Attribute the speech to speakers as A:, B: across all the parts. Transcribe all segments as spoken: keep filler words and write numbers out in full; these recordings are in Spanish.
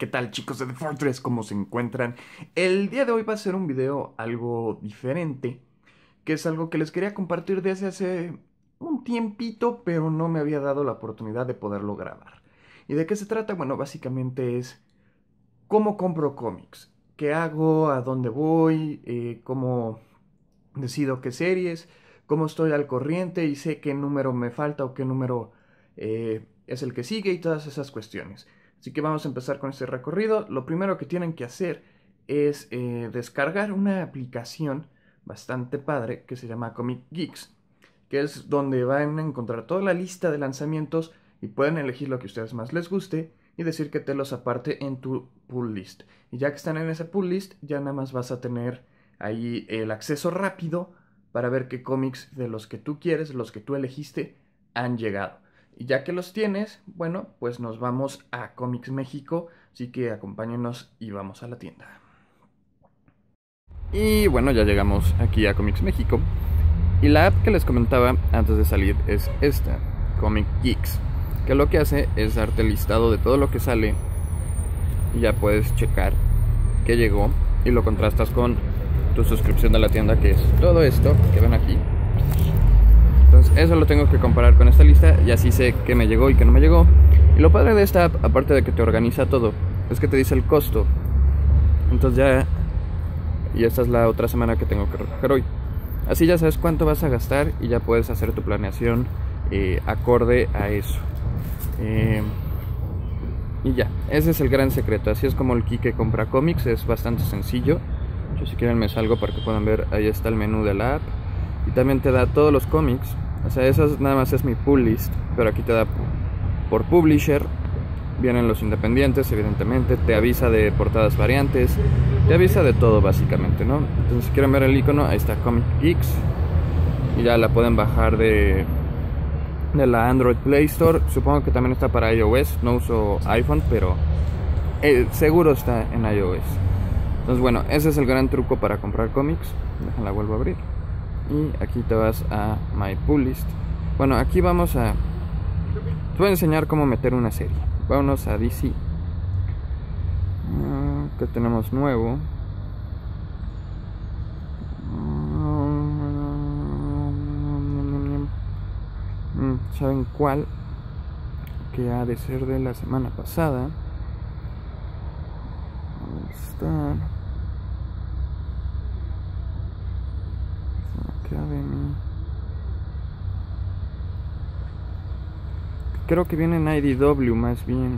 A: ¿Qué tal, chicos de The Fortress? ¿Cómo se encuentran? El día de hoy va a ser un video algo diferente, que es algo que les quería compartir desde hace un tiempito, pero no me había dado la oportunidad de poderlo grabar. ¿Y de qué se trata? Bueno, básicamente es cómo compro cómics, qué hago, a dónde voy, eh, cómo decido qué series, cómo estoy al corriente y sé qué número me falta o qué número eh, es el que sigue y todas esas cuestiones. Así que vamos a empezar con este recorrido. Lo primero que tienen que hacer es eh, descargar una aplicación bastante padre que se llama Comic Geeks, que es donde van a encontrar toda la lista de lanzamientos y pueden elegir lo que a ustedes más les guste y decir que te los aparte en tu pull list. Y ya que están en ese pull list, ya nada más vas a tener ahí el acceso rápido para ver qué cómics de los que tú quieres, los que tú elegiste, han llegado. Y ya que los tienes, bueno, pues nos vamos a Comics México, así que acompáñenos y vamos a la tienda. Y bueno, ya llegamos aquí a Comics México. Y la app que les comentaba antes de salir es esta, Comic Geeks, que lo que hace es darte el listado de todo lo que sale y ya puedes checar qué llegó y lo contrastas con tu suscripción de la tienda, que es todo esto que ven aquí. Entonces eso lo tengo que comparar con esta lista y así sé qué me llegó y qué no me llegó. Y lo padre de esta app, aparte de que te organiza todo, es que te dice el costo. Entonces ya... y esta es la otra semana que tengo que recoger hoy. Así ya sabes cuánto vas a gastar y ya puedes hacer tu planeación eh, acorde a eso. Eh, y ya, ese es el gran secreto. Así es como el Kike compra cómics, es bastante sencillo. Yo, si quieren, me salgo para que puedan ver. Ahí está el menú de la app y también te da todos los cómics. O sea, eso es, nada más es mi pull list, pero aquí te da por publisher. Vienen los independientes, evidentemente. Te avisa de portadas variantes, te avisa de todo básicamente, ¿no? Entonces, si quieren ver el icono, ahí está Comic Geeks. Y ya la pueden bajar de, de la Android Play Store. Supongo que también está para iOS. No uso iPhone, pero eh, seguro está en iOS. Entonces, bueno, ese es el gran truco para comprar cómics. Déjala, vuelvo a abrir. Y aquí te vas a My Pull List. Bueno, aquí vamos a... te voy a enseñar cómo meter una serie. Vámonos a D C. Uh, ¿Qué tenemos nuevo? Uh, ¿Saben cuál? Que ha de ser de la semana pasada. Ahí está. Academy. Creo que viene en I D W más bien.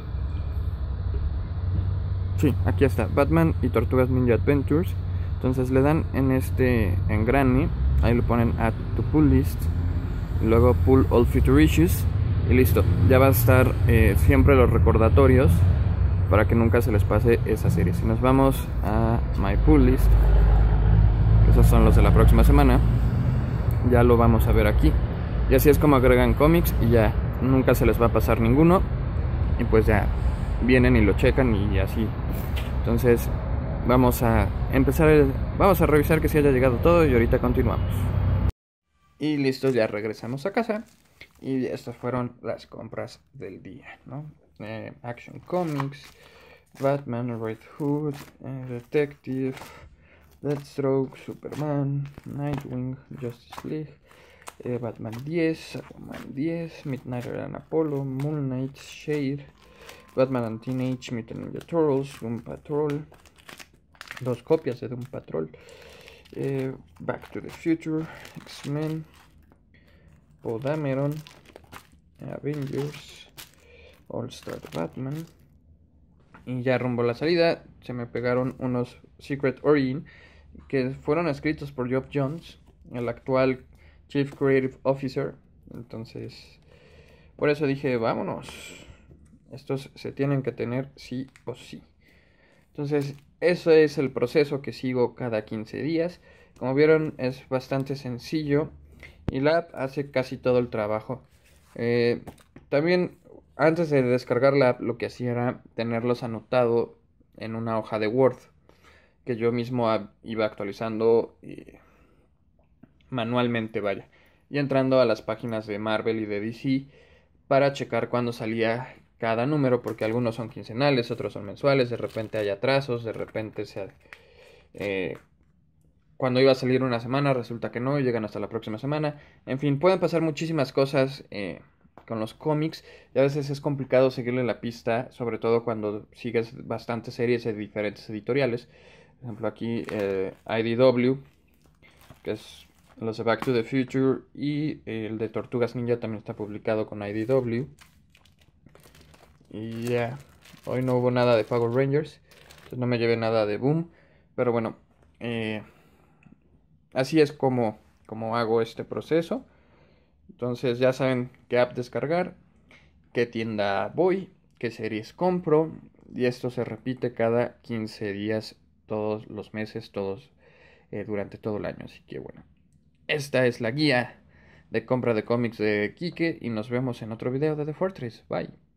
A: Sí, aquí está, Batman y Tortugas Ninja Adventures. Entonces le dan en este engrane, ahí lo ponen Add to Pull List, y luego Pull All Future Issues y listo. Ya va a estar eh, siempre los recordatorios para que nunca se les pase esa serie. Si nos vamos a My Pull List, que esos son los de la próxima semana, ya lo vamos a ver aquí. Y así es como agregan cómics y ya nunca se les va a pasar ninguno. Y pues ya vienen y lo checan y así. Entonces vamos a empezar el, vamos a revisar que si haya llegado todo y ahorita continuamos. Y listo, ya regresamos a casa. Y estas fueron las compras del día, ¿no? Eh, Action Comics, Batman, Red Hood, eh, Detective, Deathstroke, Superman, Nightwing, Justice League, eh, Batman diez, Aquaman diez, Midnight and Apollo, Moon Knight, Shade, Batman and Teenage Mutant Ninja Turtles, Doom Patrol, dos copias de Doom Patrol, eh, Back to the Future, X-Men, Podameron, Avengers, All Star Batman. Y ya rumbo a la salida se me pegaron unos Secret Origin que fueron escritos por Geoff Johns, el actual Chief Creative Officer. Entonces, por eso dije, vámonos. Estos se tienen que tener sí o sí. Entonces, eso es el proceso que sigo cada quince días. Como vieron, es bastante sencillo y la app hace casi todo el trabajo. Eh, también, antes de descargar la app, lo que hacía era tenerlos anotado en una hoja de Word, que yo mismo iba actualizando eh, manualmente, vaya. Y entrando a las páginas de Marvel y de D C para checar cuándo salía cada número, porque algunos son quincenales, otros son mensuales, de repente hay atrasos, de repente se, eh, cuando iba a salir una semana resulta que no, y llegan hasta la próxima semana. En fin, pueden pasar muchísimas cosas eh, con los cómics, y a veces es complicado seguirle la pista, sobre todo cuando sigues bastantes series de diferentes editoriales. Por ejemplo, aquí eh, I D W, que es los de Back to the Future, y el de Tortugas Ninja también está publicado con I D W. Y ya, yeah, hoy no hubo nada de Power Rangers, entonces no me llevé nada de Boom, pero bueno, eh, así es como, como hago este proceso. Entonces ya saben qué app descargar, qué tienda voy, qué series compro, y esto se repite cada quince días, todos los meses, todos eh, durante todo el año. Así que bueno, esta es la guía de compra de cómics de Quique, y nos vemos en otro video de The Fortress. Bye.